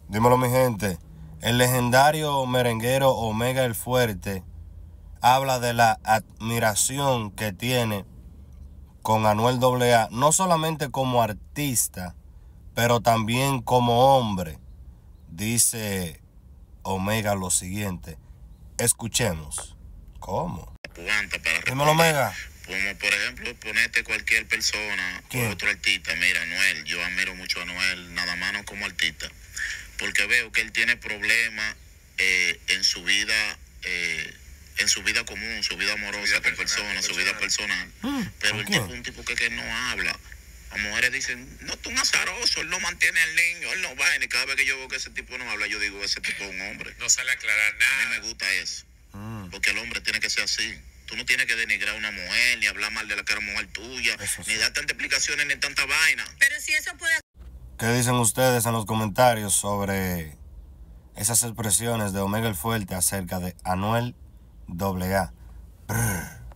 Dímelo, mi gente. El legendario merenguero Omega el Fuerte habla de la admiración que tiene con Anuel AA, no solamente como artista, pero también como hombre. Dice Omega lo siguiente. Escuchemos. ¿Cómo? Dímelo, Omega. Como por ejemplo, ponete cualquier persona o otro artista. Mira, Anuel, yo admiro mucho a Anuel, nada más no como artista, porque veo que él tiene problemas en su vida común, su vida amorosa con personas, su vida personal. Pero el tipo es un tipo que no habla. Las mujeres dicen, no, tú un azaroso, él no mantiene al niño, él no va. Y cada vez que yo veo que ese tipo no habla, yo digo, ese tipo es un hombre. No sale a aclarar nada. A mí me gusta eso. Porque el hombre tiene que ser así. Tú no tienes que denigrar a una mujer, ni hablar mal de la cara mujer tuya, ni dar tantas explicaciones, ni tanta vaina. Pero si eso puede... ¿Qué dicen ustedes en los comentarios sobre esas expresiones de Omega el Fuerte acerca de Anuel AA?